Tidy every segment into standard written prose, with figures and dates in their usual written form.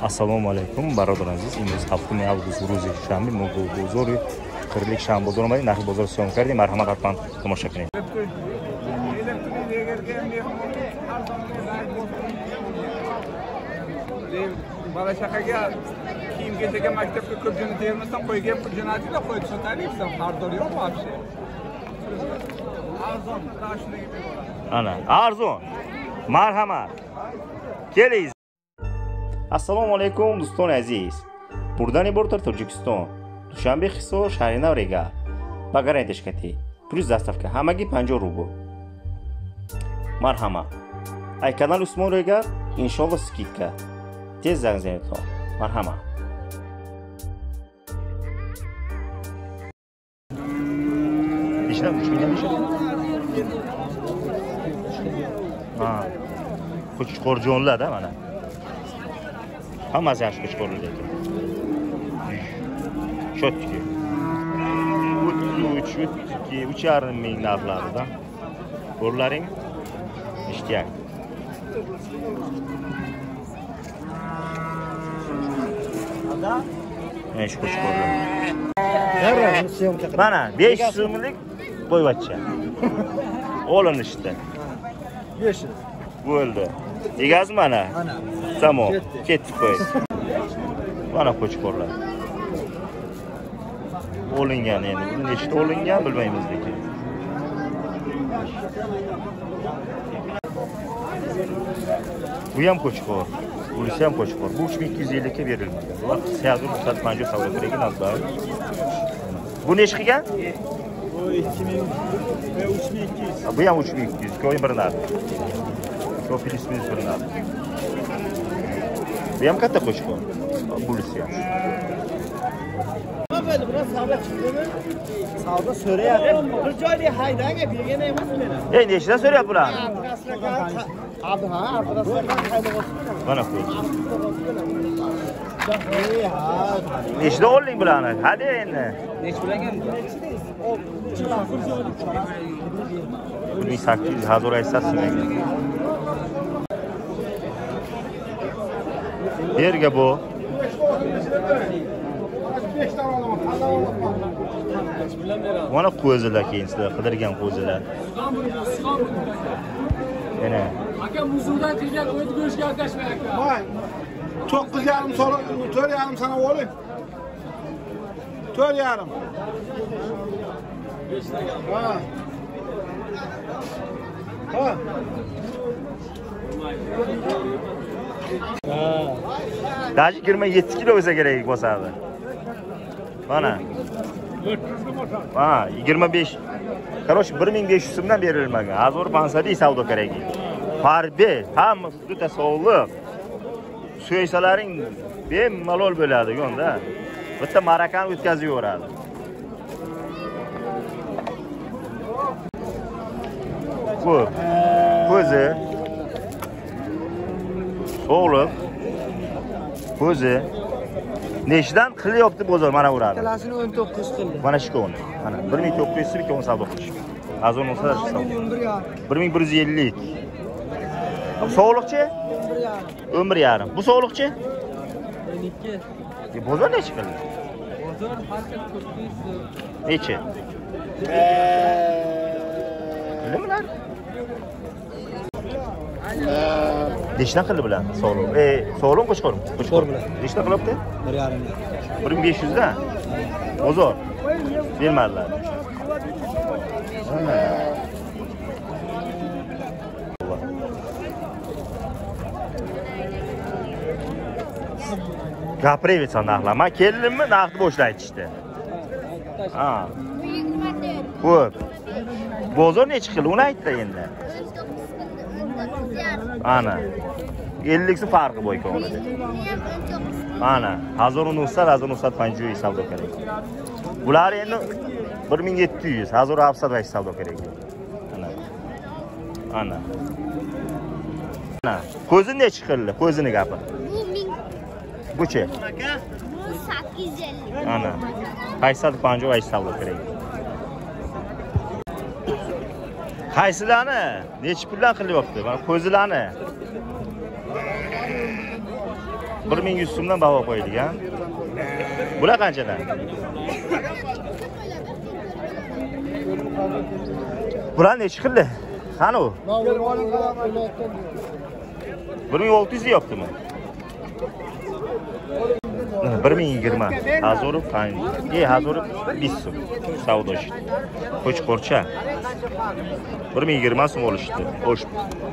Assalomu alaykum barodar aziz. Imroz 7 avgust ro'zi shanba Mo'g'ul bozori qirlik shanba bozor omadi narxi bozor siyon kardیم. Marhamat hatman tomosha qiling. Bala shaqaga kiyim-kechakga maktabga ko'p jo'natavermasdan qo'yga pul jo'natib qo'yib sotaversan. Xaridor yo'qmi вообще? Arzon, tashlaga beraman. Ana, arzon. Marhamat. Keling. Assalomu alaykum do'ston aziz. Buradan iborat Tojikiston. Dushanbe Hisor shahri Navrega. Bagarantish kati. Plus zastavka. Hammaga 50 rubl. Marhamat. Ay kanal Usmon Regar, inshaalloh skidka. Tez zang to. Marhamat. İşte 3 milyon iş. Ha. Qo'chqorjonlar da mana. Hammasi yaxshi qo'chqorlar ekan. Shotki. 3,5 ming narxlarida. Ko'rlaring ishtiyak. Şu qo'chqorlar. Mana 500 so'mlik qo'yvachcha. Olinishdi. 500. Bo'ldi. Egasi mana. Tamam. Ketdik qo'y. Mana qo'chqorlar. Olingan endi. Bu nechta olingan bilmaymiz lekin. Bu ham qo'chqor. Bunisi ham qo'chqor. Bu 3250 ga berilmagan. Ular sayozur ruxsatmanjo savdo qilgan nazar. Bu nech qilgan? Bu 2000 ve 3200. Bu ham 3200. Ko'yin bir narx. Şu Filistin fırınları. Bu ham katta qo'chqor. Bunisi ham. Böyle biraz savdo çıktı. Savdo so'rayapti. Bir joyda haydaga bergan emas meni. Ey nechdan so'rayapti bularni? Abi ha, adreslardan hayda olsun. Mana qo'y. Nechda olding bularni? Hadi endi. Nech bilagan? 1800 hazır aysasın. Yerga bu. Mana qo'zilar keyin sizlar qidirgan qo'zilar. Mana. Aka muzuvdan kelgan o'yinni go'shtga artashmang aka. Voy. 9,5 so'ra, 4,5 sana oling. 4,5. Ha. Ha. Daji 27 kilo bo'lsa kerak bosadi. Mana. Ha, 25. Qarosh 1500 so'mdan berilmagan. Azor pansadi savdo kerak. Farbi, hammasi juda sog'liq. So'ysalaring bemalol bo'ladi yonda. Bitta marakani o'tkazib yuboradi. Bu ko'zi sog'liq ko'zi nechdan qilyapti bozor mana uradi. Kalasini 19 qildi. Mana shu koni. Mana 1900 so'm ikkovini savdo qilish. Azon olsa 1150. Sog'liqchi? 11,5. Bu sog'liqchi? 12. Bozor necha qildi? Bozor farqi 400. Necha? Nimalar? Nechdan qildi bular? Sog'liq. Sog'liq qo'chqor. Qo'chqor bilan. Nechdan qilyapti? 1,5. 1500 dan. Bozor. Bermadilar. Gapiraversan narxlar. Men keldimmi, narxni boshdan aytishdi. Ha. Xo'p. Bozor necha qildi? Uni aytdi endi. Ana. 50 so'm farqi bor ekan. Ana. 1950 savdo kerak. Bular endi 1700, 1700 savdo kerak. Ana. Ana. Ana. Ko'zi necha qildi? Ko'zini gapir. Buchi? Bu 850. Ana. 850 savdo kerak. Qaysilarni? Necha puldan qilyapti? Mana ko'zilarni. 1100 so'mdan baho qo'yilgan. Bular qanchadan? Bular necha qildi? Qani u? 1600 deyaptimi? 1020. Hazır pan. Hazır 20 so'm. Savdo ishi. Qo'chqorcha. 1020 so'm olishdi. Xo'sh.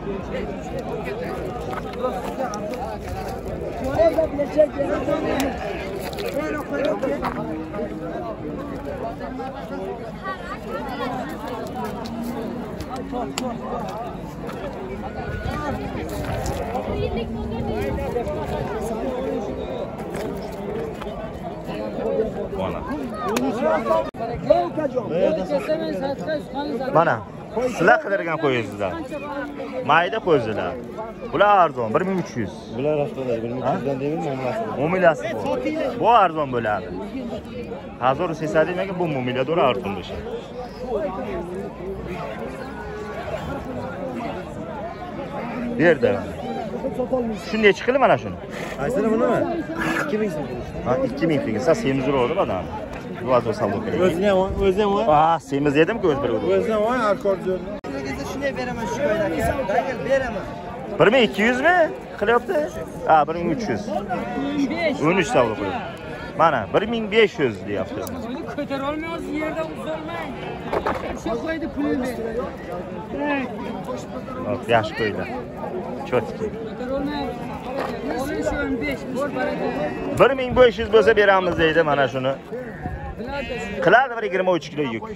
Mana sizlar qidirgan qo'yingizlar. Mayda qo'yingizlar. Bular arzon 1300. Bular avtolar 1300 dan deymi, Mu'milasi bor. Bu arzon bo'ladi. Hazır sesadi demek bu mu'milador arzon bo'lishi. Berdi. Shunday chiqildi mana shuni. Qaysini bunimi? 2000 so'm. Ha 2000 tenge. Siz semiz uradi odam. Bu azob savdo kerak. O'zim voy. Ha, semiz yedimki o'z bir urdi. O'zim voy, arkordjon. Shunga shunday beraman shu ko'ylakka. Dagil beraman. 1200 mi? Qilyapti? Ha, 1300. 13 savdo qilyapti. Mana 1500 deyapti. Ko'tara olmaysiz, yerdan uzolmang. Shu qo'ydi pulini. Hop, yaxshi qo'ydi. Chotki. Ko'tara olmaysiz. 15 bor baraka. 1500 bo'lsa beramiz deydi mana shuni. Qiladi bir 23 kilo yuk.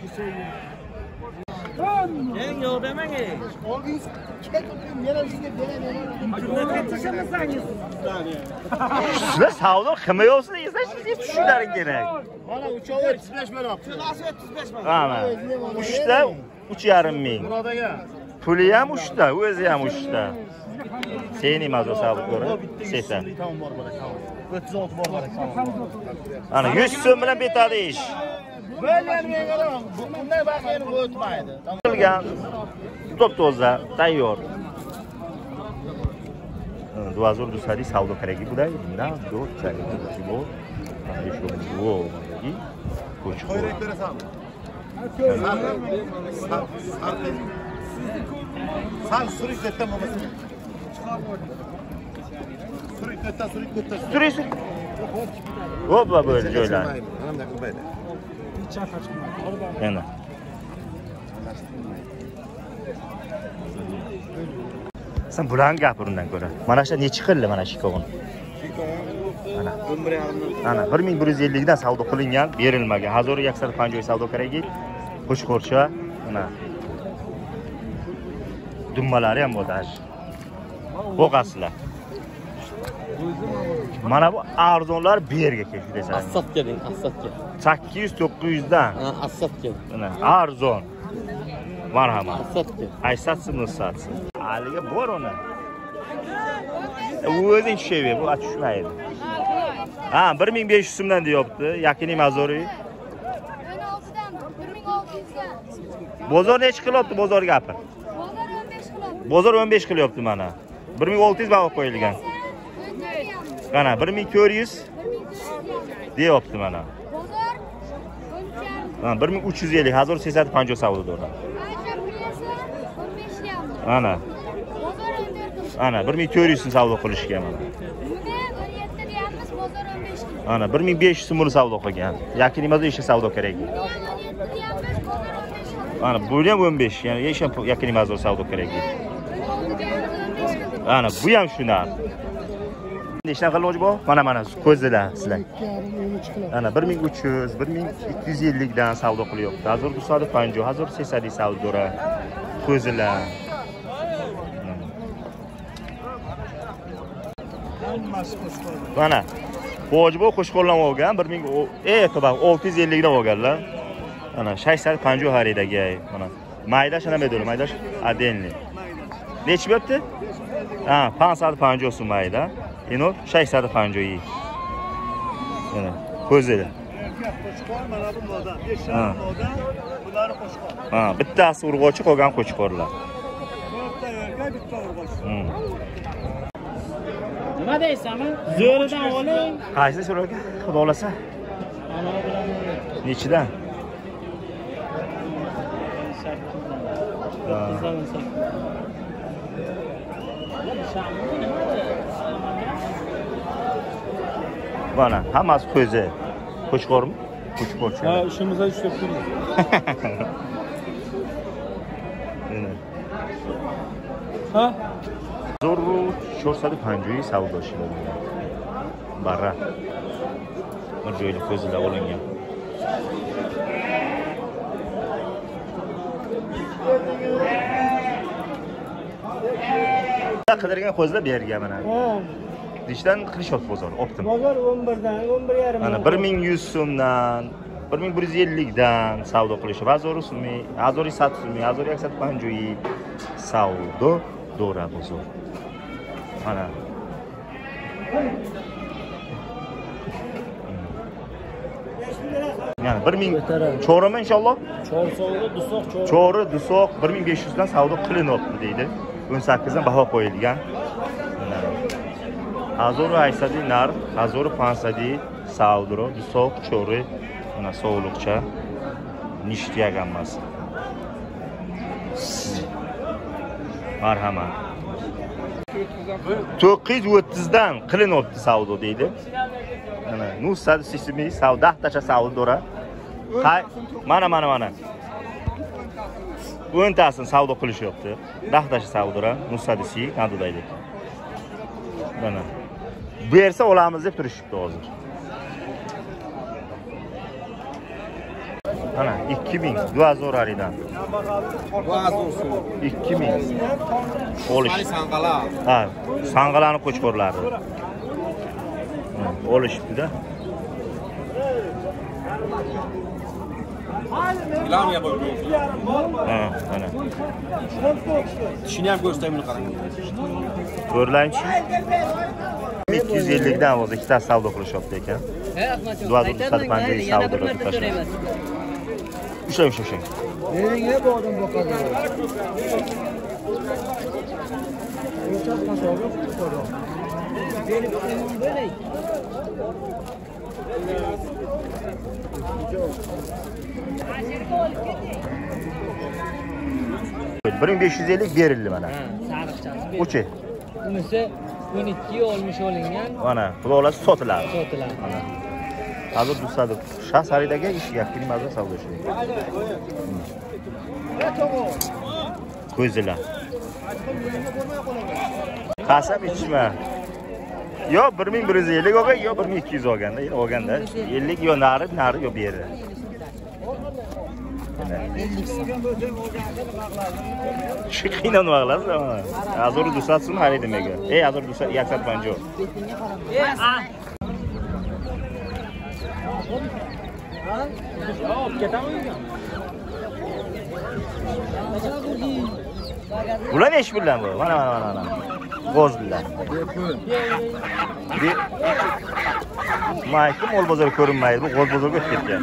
Eng yordamang. Olgingiz ketdim, men sizga beraman. Sizlar savdo qilmayapsiz deysizlar, siz tushishlaring kerak. Mana uchovi 35 million. Kilosi 35 million. Mana 3ta 3,5 ming. Murodaga. Puli ham 3ta, o'zi ham 3ta. Seni mazo savdo ko'ra. 80. 36 bor barak. Ana 100 so'm bilan bitadi ish. Bo'lgan menga bunday vaqtni o'tmaydi. Qilgan top-toza, tayyor. Duazor dusari savdo keragi buday. Na, do, chari, bu. Mana shu bu. Qo'shib. Qo'yrak berasanmi? Sal surik detdan bo'lmasin. Surik detdan. Turisiz. Hoppa böyle joylar. Mana qilmaydi. Yana. Sen bulan gapir undan ko'ra. Mana shu necha qildi mana shu kovun? Mana 11,5. Ana 1150 dan savdo qilingan, berilmagan. Hazır 150 savdo keragi. Qo'shqorcha, mana. Dummalari ham bor dash. Bo'qasizlar. Mana bu arzonlar bu yerga keldi desam. Assatga deng, Assatga. 800-900 dan. Ha, Assatga. Mana arzon. Marhamat. Assatga. Aysatsın, ıslatsın. Aliga bor ona. O'zing tushayver, bu tushmaydi. Ha, 1500 so'mdan deyapti. Yakiniy mazori. 16dan 1600dan. Bozor necha qilyapti? Bozor gapir. Bozor 15 qilyapti. Bozor 15 qilyapti mana. 1600 baho qo'yilgan. Qana 1400 deyapti mana. Bozor 13. Ha, 1350, hazır 850 savdodir. Ayşe piyasa 15 liram. Ana. Bozor 14. Ana 1400 savdo qilishgan mana. Buni 17 deyapmiz, bozor 15 lira. Ana 1500 so'mni savdo qilgan. Yakiniy mazor ishi savdo kerak. Buni 17 deyapmiz, bozor 15 lira. Ana bu ham 15, ya'ni ish yakiniy mazor savdo kerak. Ana bu ham shundan. Nechta qiloji bor? Mana ko'zlar sizlar. Ana 1300, 1250 dan savdo qilyapti. Hazır 250, hazır 800 savdora. Ko'zlar. Mana Hojibo qo'shqo'llam olgan 1000 to'baq 650 dan olganlar. Ana 650 xaridagi mana. Mayda shuna bedor, mayda adenli. Nechi bo'pti? Ha, 550 so'm mayda. Ino 650. Mana ko'zlar. Qo'chqor mana bu moda. 5 moda. Bular qo'chqor. Ha, bittasi urg'ochi, qolgan qo'chqorlar. To'rtta yerga bitta urg'ochi. Nima deysanmi? Zo'ridan oling. Qaysi so'raka? Xudo xolasa. Nechidan? Mana hammasi ko'zi. Qo'chqormi? Qo'chqorchi. Ha, ishimizga ishlab turibmiz. Ha? Zoru 450 savdo shiladi. Barra. Bir joyda ko'zida olingan. Qidirgan ko'zlar bergan mana. Dishdan Qilishot bozori, optim. Bozor 11dan, 11.5. Mana 1100 so'mdan, 1150 dan savdo qilishi. Azori so'mi, azori 100 so'mi, azori 150 savdo Dora bozor. Mana. Yani 1000 ço'rimi inshaalloh? Ço'ri, dusoq 1500 dan savdo qilinyapti deydi. 18 dan baho qo'yilgan. Azori 800 narx, azori 500 savdo, dusoq, ço'ri, mana sog'liqcha nishtiyak hammasi. Marhamat. 930 dan qilinyapti savdo deydi. Mana 980 savdo, 10 tacha savdo dora. Mana. 10 tasini savdo qilishyapti. 10 tacha savdo dora, 980 qanday deydi. Mana. Bersa olamiz deb turishibdi hozir. Mana 2000 Duazoraridan. 2000. Olish. Sanqala. Ha, sanqalani qo'chqorlari. Olishibdi-da. Ilamiga qo'yib. Ha, mana. Tishini ham ko'rsataymi qarang. Ko'rlaychi. 250 dan o'zi ikkita savdo qilishyapti ekan. Duazoraridan savdo qilib. Usha. Nega bordim bu qadar? Bir 1550 berildi mana. Sariqchasi. Uchi. Bunisi 12 olmuş olingan. Mana, xudo xolasa sotiladi. Sotiladi. Mana. Hozir Dusadov Shahsaridagi ish yakini mazza savdo ishlaydi. Ko'zilar. Qasam ichma. Yo 1150 olgan, yo 1200 olganda, 50 yo nari yo beri. Shu qiynalib qolasiz ama. Azor Dusatsimi hali demek. Azor Dusat 150. Bular ne ish bilan bu? Mana. G'oz bilan. Maykim ol bozor ko'rinmaydi. Bu g'oz bozorga o'tib ketgan.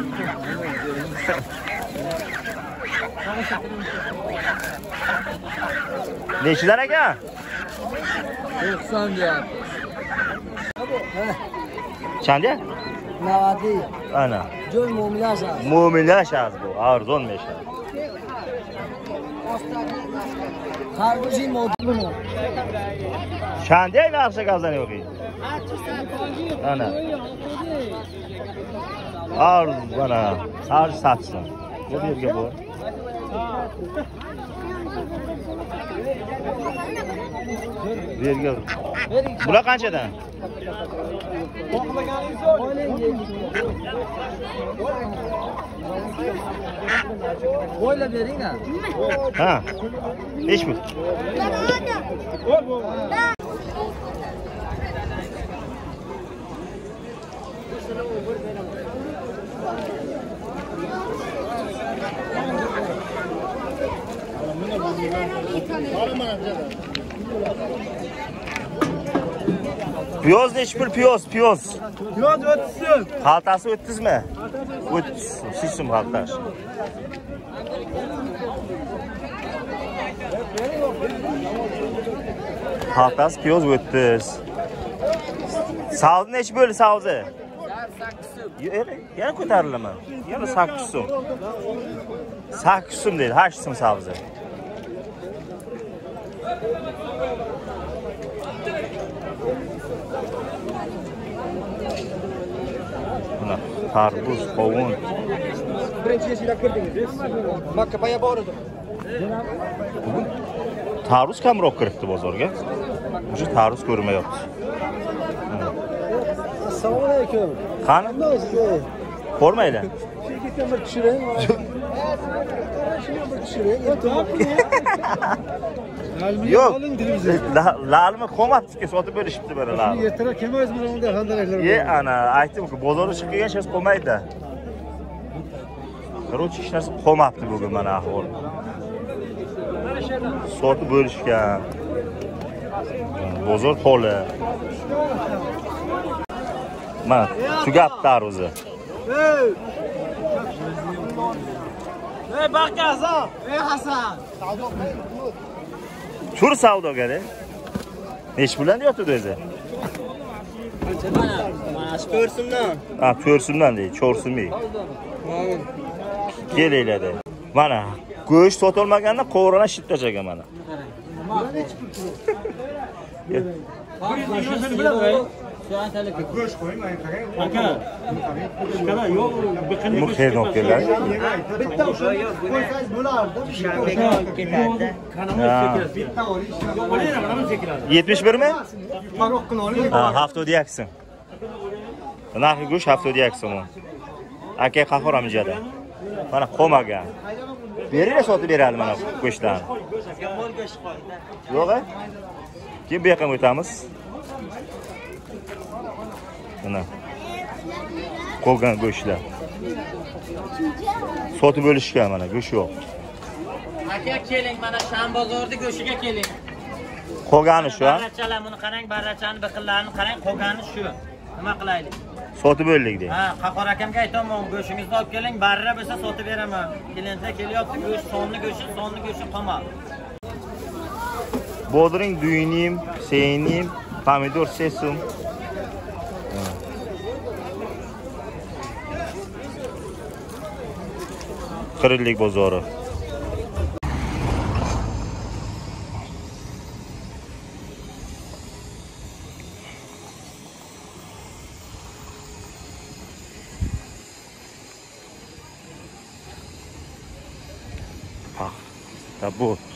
Nechidan aka? 90 diyor. Qanday? Navadi. Ana. Joy mu'minashaz. Mu'minashaz bu. Arzon mesha. Karbuzi modu bunu. Qanday narsa qazan yo'q. Ana. Arz bana. Arz satsın. Bu yerga bu. Yerga. Bular qanchadan? Boyla bering ha. Ha. Ish bu. Piyoz nechi pul piyoz? Piyoz 30 so'm. Xaltasi 30 mi? 30. Sizim xaltash. Xaltasi piyoz 30. Savzi nechi bo'ldi savzi? Yana ko'tarilaman. Yana 8 so'm. 8 so'm deydi, 8 so'm savzi. Mana tarvuz, qovun. Birinchi yilda kirdingiz. Makka paya bor edi. Bugun tarvuz kamroq kiribdi bozorga. O'sha tarvuz ko'rmayapti. Assalomu alaykum. Qani? Ko'rmaydi. Bir tushiring. Bir tushiring. Yo'q. Lalmi qo'mabdi, sotib berishibdi bari lalmi. Ertaroq kelmaysiz mana bunday handalaklar. Ana aytdim-ku, bozorga chiqib kelgan hech qolmaydi. Короче, hech narsa qolmabdi bugun mana ahvol. Sotib bo'lishgan. Bozor holi. Mana tugab tarvuzi. Ey Bakka Hasan. Ey Hasan. Tur savdogari. Nech bilan yotdi o'zi? Mana shu ko'rsimdan. Ha, ko'rsimdan deydi, cho'rsimli. Kelinglar. Mana go'sht sotilmaganda qo'rona shit tashagan mana. Go'sht qo'ymang, qarang. Aka. Shikala yo'q, biqinni. Bu xeyr kelgan. Bitta o'sha qo'ysangiz bo'lardi. ketadi. Kanamiz sekiradi. Bitta olish. Yo'q, bo'laydi, kanamiz sekiradi. 71 mi? Farq qilib oling. Ha, hafta o'dayaksin. Narxi go'sht hafta o'dayaksin. Aka qahor amjada. Mana qo'magan. Beringlar sotib beradi mana go'shtlarni. Yo'q-a? Keyin bu yoqqa o'tamiz. Mana qolgan go'shtlar. Sotib bo'lishgan mana go'sht yo'q. Aka keling, mana Sham bozorda go'shiga keling. Qolgani shu, ha? Barrachalar buni qarang, barrachani biqillarini qarang, qolgani shu. Nima qilaylik? Sotib bo'ldik deydi. Ha, Qahor akamga aytaman, go'shingizni olib keling, barra bo'lsa sotib beraman. Klientlar kelyapti, go'sht, sonni go'shi qolmadi. Bodring duynim, seynim, pomidor sesum. Qirlik bozori. Paxta bu.